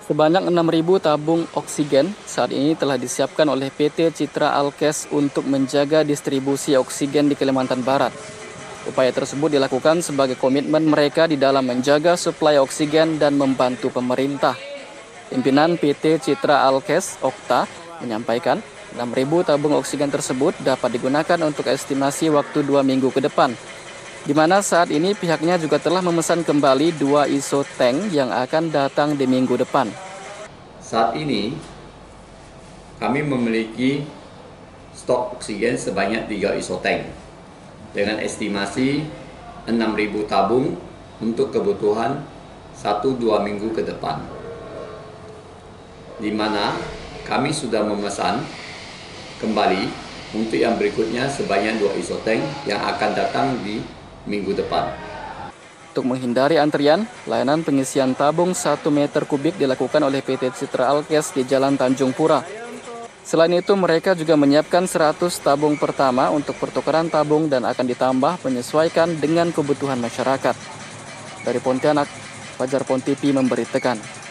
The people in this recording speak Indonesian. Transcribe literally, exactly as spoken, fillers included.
Sebanyak enam ribu tabung oksigen saat ini telah disiapkan oleh P T Citra Alkes untuk menjaga distribusi oksigen di Kalimantan Barat. Upaya tersebut dilakukan sebagai komitmen mereka di dalam menjaga suplai oksigen dan membantu pemerintah. Pimpinan P T Citra Alkes, Okta, menyampaikan enam ribu tabung oksigen tersebut dapat digunakan untuk estimasi waktu dua minggu ke depan, di mana saat ini pihaknya juga telah memesan kembali dua isotank yang akan datang di minggu depan. Saat ini, kami memiliki stok oksigen sebanyak tiga isotank dengan estimasi enam ribu tabung untuk kebutuhan satu sampai dua minggu ke depan, di mana kami sudah memesan kembali untuk yang berikutnya sebanyak dua isotank yang akan datang di minggu depan. Untuk menghindari antrian, layanan pengisian tabung satu meter kubik dilakukan oleh P T Citra Alkes di Jalan Tanjung Pura. Selain itu, mereka juga menyiapkan seratus tabung pertama untuk pertukaran tabung dan akan ditambah menyesuaikan dengan kebutuhan masyarakat. Dari Pontianak, Fajar Pontipi memberitakan.